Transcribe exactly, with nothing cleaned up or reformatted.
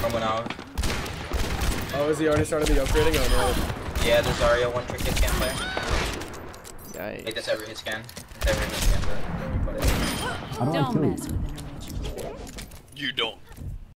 went out. Oh, is he already started the upgrading? Oh no. Yeah, there's Zarya one trick hit can't play. Yikes. Hey, that's every hit scan. That's every hit scan, but don't worry about it. Don't Don't mess with an original. You don't.